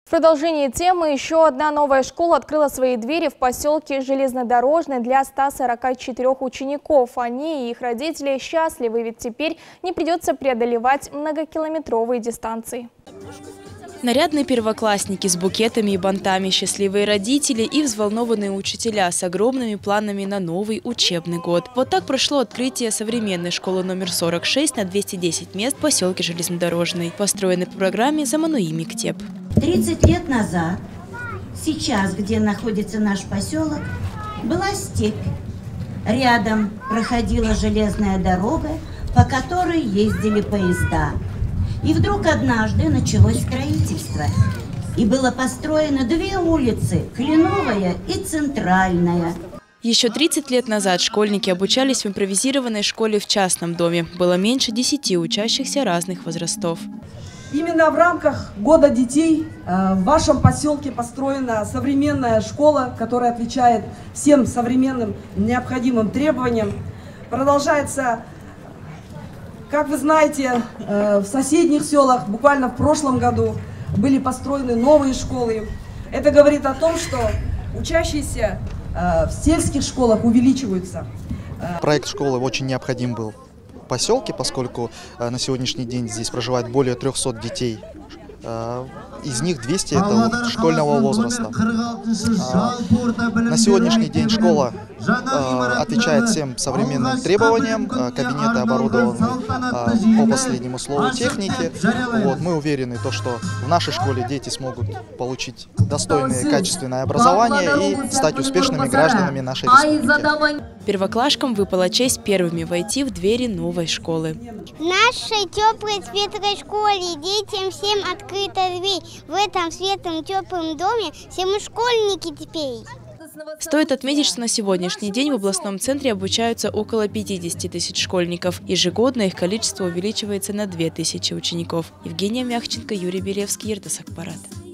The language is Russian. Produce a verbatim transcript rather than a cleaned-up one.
В продолжении темы еще одна новая школа открыла свои двери в поселке Железнодорожный для ста сорока четырёх учеников. Они и их родители счастливы, ведь теперь не придется преодолевать многокилометровые дистанции. Нарядные первоклассники с букетами и бантами, счастливые родители и взволнованные учителя с огромными планами на новый учебный год. Вот так прошло открытие современной школы номер сорок шесть на двести десять мест в поселке Железнодорожный, построенной по программе «Замануи Мектеп». тридцать лет назад, сейчас, где находится наш поселок, была степь. Рядом проходила железная дорога, по которой ездили поезда. И вдруг однажды началось строительство. И было построено две улицы – Кленовая и Центральная. Еще тридцать лет назад школьники обучались в импровизированной школе в частном доме. Было меньше десяти учащихся разных возрастов. Именно в рамках Года детей в вашем поселке построена современная школа, которая отвечает всем современным необходимым требованиям. Продолжается, как вы знаете, в соседних селах буквально в прошлом году были построены новые школы. Это говорит о том, что учащиеся в сельских школах увеличиваются. Проект школы очень необходим был в поселке, поскольку на сегодняшний день здесь проживает более трёхсот детей. Из них двести это вот школьного возраста. На сегодняшний день школа отвечает всем современным требованиям, кабинеты оборудованы по последнему слову техники. Вот, мы уверены, то, что в нашей школе дети смогут получить достойное и качественное образование и стать успешными гражданами нашей республики. Первоклашкам выпала честь первыми войти в двери новой школы. В нашей теплой светлой школе детям всем открыта дверь. В этом светлом теплом доме все мы школьники теперь. Стоит отметить, что на сегодняшний день в областном центре обучаются около пятидесяти тысяч школьников. Ежегодно их количество увеличивается на две тысячи учеников. Евгения Мяхченко, Юрий Белевский, Иртас Акпарат.